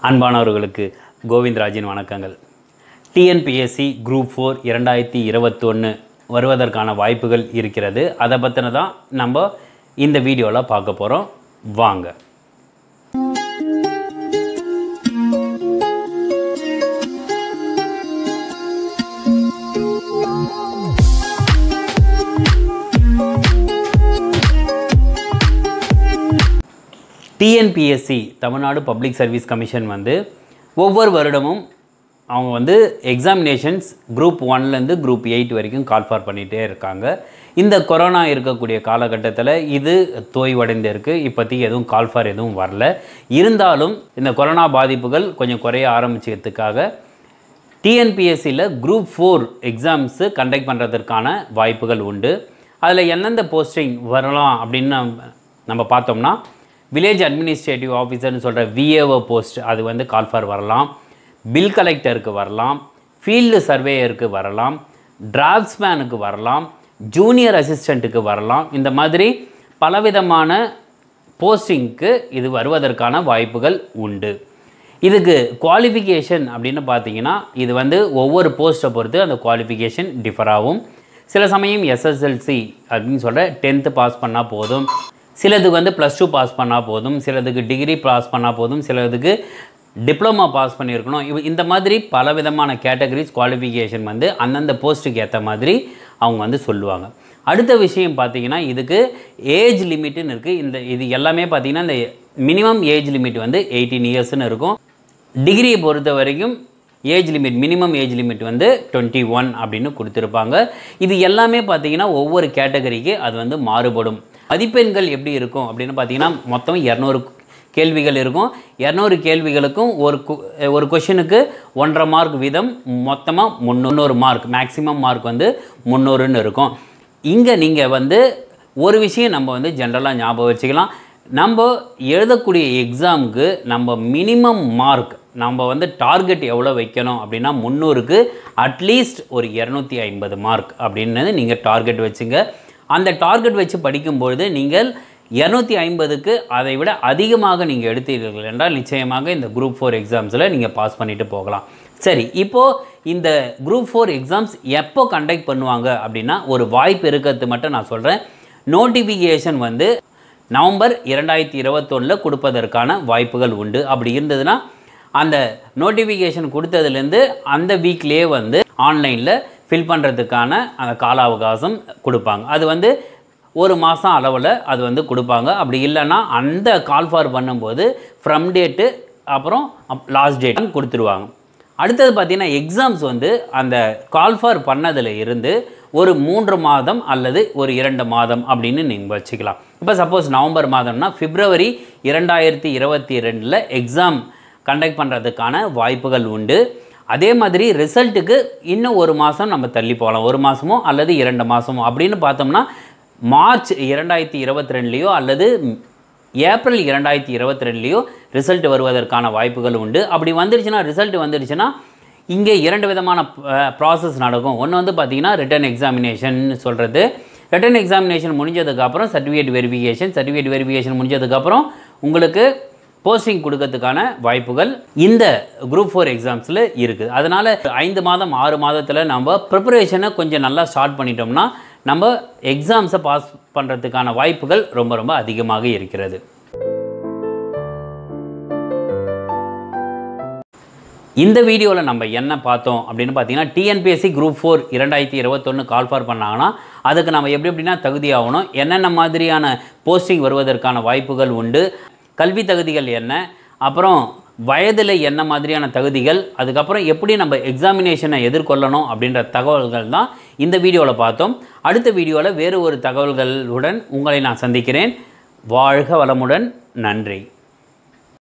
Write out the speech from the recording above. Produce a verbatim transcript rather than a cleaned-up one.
அன்பானவர்களுக்கு கோவிந்தராஜின் வணக்கங்கள். T N P S C Group four இரண்டாயிரத்தி இருபத்தி ஒன்று வருவதற்கான வாய்ப்புகள் இருக்கிறது. அதை பற்றின தான் நம்ம இந்த வீடியோவில் பார்க்க போகிறோம். வாங்க. T N P S C Tamil Nadu public service commission வந்து ஒவ்வொரு வருடமும் அவங்க வந்து எக்ஸாமினேஷன்ஸ் குரூப் ஒன்லேருந்து குரூப் எயிட் வரைக்கும் கால் ஃபார் பண்ணிகிட்டே இருக்காங்க. இந்த கொரோனா இருக்கக்கூடிய காலகட்டத்தில் இது தோய்வடைந்து இருக்குது. இப்போதைக்கு எதுவும் கால் ஃபார் எதுவும் வரல. இருந்தாலும் இந்த கொரோனா பாதிப்புகள் கொஞ்சம் குறைய ஆரம்பிச்சதுக்காக T N P S Cயில் குரூப் ஃபோர் எக்ஸாம்ஸு கண்டக்ட் பண்ணுறதுக்கான வாய்ப்புகள் உண்டு. அதில் எந்தெந்த போஸ்டிங் வரலாம் அப்படின்னு நம்ம பார்த்தோம்னா, வில்லேஜ் அட்மினிஸ்ட்ரேட்டிவ் ஆஃபீஸர்னு சொல்கிற V A O போஸ்ட் அது வந்து கால் ஃபார் வரலாம். பில் கலெக்டருக்கு வரலாம். ஃபீல்டு சர்வேயருக்கு வரலாம். டிராஃப்ட்ஸ்மேனுக்கு வரலாம். ஜூனியர் அசிஸ்டண்ட்டுக்கு வரலாம். இந்த மாதிரி பலவிதமான போஸ்டிங்க்கு இது வருவதற்கான வாய்ப்புகள் உண்டு. இதுக்கு குவாலிஃபிகேஷன் அப்படின்னு பார்த்தீங்கன்னா, இது வந்து ஒவ்வொரு போஸ்ட்டை பொறுத்து அந்த குவாலிஃபிகேஷன் டிஃபர் ஆகும். சில சமயம் S S L C அப்படின்னு சொல்கிற டென்த்து பாஸ் பண்ணால் போதும். சிலதுக்கு வந்து ப்ளஸ் டூ பாஸ் பண்ணால் போதும். சிலதுக்கு டிகிரி பாஸ் பண்ணால் போதும். சிலதுக்கு டிப்ளமா பாஸ் பண்ணியிருக்கணும். இவ் இந்த மாதிரி பலவிதமான கேட்டகரிஸ் குவாலிஃபிகேஷன் வந்து அந்தந்த போஸ்ட்டுக்கு ஏற்ற மாதிரி அவங்க வந்து சொல்லுவாங்க. அடுத்த விஷயம் பார்த்திங்கன்னா, இதுக்கு ஏஜ் லிமிட்டுன்னு இருக்குது. இந்த இது எல்லாமே பார்த்திங்கன்னா இந்த மினிமம் ஏஜ் லிமிட் வந்து எயிட்டீன் இயர்ஸ்னு இருக்கும். டிகிரியை பொறுத்த வரைக்கும் age limit minimum age limit வந்து டுவெண்ட்டி ஒன் அப்படின்னு கொடுத்துருப்பாங்க. இது எல்லாமே பார்த்திங்கன்னா ஒவ்வொரு கேட்டகரிக்கு அது வந்து மாறுபடும். மதிப்பெண்கள் எப்படி இருக்கும் அப்படின்னு பார்த்தீங்கன்னா, மொத்தம் இரநூறு கேள்விகள் இருக்கும். இரநூறு கேள்விகளுக்கும் ஒரு ஒரு கொஷினுக்கு ஒன்றரை மார்க் வீதம், மொத்தமாக முந்நூறு மார்க், மேக்ஸிமம் மார்க் வந்து முந்நூறுன்னு இருக்கும். இங்கே நீங்கள் வந்து ஒரு விஷயம் நம்ம வந்து ஜென்ரலாக ஞாபகம் வச்சுக்கலாம். நம்ம எழுதக்கூடிய எக்ஸாமுக்கு நம்ம மினிமம் மார்க் நம்ம வந்து டார்கெட் எவ்வளோ வைக்கணும் அப்படின்னா, முந்நூறுக்கு அட்லீஸ்ட் ஒரு இரநூத்தி ஐம்பது மார்க் அப்படின்னு நீங்கள் டார்கெட் வச்சுங்க. அந்த டார்கெட் வச்சு படிக்கும்பொழுது நீங்கள் இரநூத்தி ஐம்பதுக்கு அதை விட அதிகமாக நீங்கள் எடுத்தீர்கள் என்றால் நிச்சயமாக இந்த குரூப் ஃபோர் எக்ஸாம்ஸில் நீங்கள் பாஸ் பண்ணிவிட்டு போகலாம். சரி, இப்போது இந்த குரூப் ஃபோர் எக்ஸாம்ஸ் எப்போ கண்டக்ட் பண்ணுவாங்க அப்படின்னா, ஒரு வாய்ப்பு இருக்கிறது மட்டும் நான் சொல்கிறேன். நோட்டிஃபிகேஷன் வந்து நவம்பர் இரண்டாயிரத்தி இருபத்தொன்னில் கொடுப்பதற்கான வாய்ப்புகள் உண்டு. அப்படி இருந்ததுன்னா அந்த நோட்டிஃபிகேஷன் கொடுத்ததுலேருந்து அந்த வீக்லேயே வந்து ஆன்லைனில் ஃபில் பண்ணுறதுக்கான அந்த கால அவகாசம் கொடுப்பாங்க. அது வந்து ஒரு மாதம் அளவில் அது வந்து கொடுப்பாங்க. அப்படி இல்லைன்னா அந்த கால் ஃபார் பண்ணும்போது ஃப்ரம் டேட்டு அப்புறம் லாஸ்ட் டேட் கொடுத்துருவாங்க. அடுத்தது பார்த்திங்கன்னா, எக்ஸாம்ஸ் வந்து அந்த கால் ஃபார் பண்ணதில் இருந்து ஒரு மூன்று மாதம் அல்லது ஒரு இரண்டு மாதம் அப்படின்னு நீங்கள் வச்சுக்கலாம். இப்போ சப்போஸ் நவம்பர் மாதம்னா பிப்ரவரி இரண்டாயிரத்தி இருபத்தி ரெண்டில் எக்ஸாம் கண்டக்ட் பண்ணுறதுக்கான வாய்ப்புகள் உண்டு. அதே மாதிரி ரிசல்ட்டுக்கு இன்னும் ஒரு மாதம் நம்ம தள்ளி போகலாம். ஒரு மாதமோ அல்லது இரண்டு மாதமோ அப்படின்னு பார்த்தோம்னா, மார்ச் இரண்டாயிரத்தி இருபத்தி ரெண்டுலேயோ அல்லது ஏப்ரல் இரண்டாயிரத்தி இருபத்தி ரெண்டுலேயோ ரிசல்ட் வருவதற்கான வாய்ப்புகள் உண்டு. அப்படி வந்துடுச்சுன்னா, ரிசல்ட் வந்துடுச்சுன்னா இங்கே இரண்டு விதமான ப்ராசஸ் நடக்கும். ஒன்று வந்து பார்த்திங்கன்னா ரிட்டன் எக்ஸாமினேஷன் சொல்கிறது. ரிட்டன் எக்ஸாமினேஷன் முடிஞ்சதுக்கப்புறம் சர்டிஃபிகேட் வெரிஃபிகேஷன் சர்டிஃபிகேட் வெரிஃபிகேஷன் முடிஞ்சதுக்கப்புறம் உங்களுக்கு போஸ்டிங் கொடுக்கறதுக்கான வாய்ப்புகள் இந்த குரூப் ஃபோர் எக்ஸாம்ஸில் இருக்குது. அதனால் ஐந்து மாதம் ஆறு மாதத்தில் நம்ம ப்ரிப்பரேஷனை கொஞ்சம் நல்லா ஸ்டார்ட் பண்ணிட்டோம்னா நம்ம எக்ஸாம்ஸை பாஸ் பண்ணுறதுக்கான வாய்ப்புகள் ரொம்ப ரொம்ப அதிகமாக இருக்கிறது. இந்த வீடியோவில் நம்ம என்ன பார்த்தோம் அப்படின்னு பார்த்தீங்கன்னா, T N P S C group four இரண்டாயிரத்தி இருபத்தொன்று கால் ஃபார் பண்ணாங்கன்னா அதுக்கு நம்ம எப்படி எப்படின்னா தகுதி ஆகணும், என்னென்ன மாதிரியான போஸ்டிங் வருவதற்கான வாய்ப்புகள் உண்டு, கல்வி தகுதிகள் என்ன, அப்புறம் வயதில் என்ன மாதிரியான தகுதிகள், அதுக்கப்புறம் எப்படி நம்ம எக்ஸாமினேஷனை எதிர்கொள்ளணும் அப்படின்ற தகவல்கள் தான் இந்த வீடியோவில் பார்த்தோம். அடுத்த வீடியோவில் வேறு ஒரு தகவல்களுடன் உங்களை நான் சந்திக்கிறேன். வாழ்க வளமுடன். நன்றி.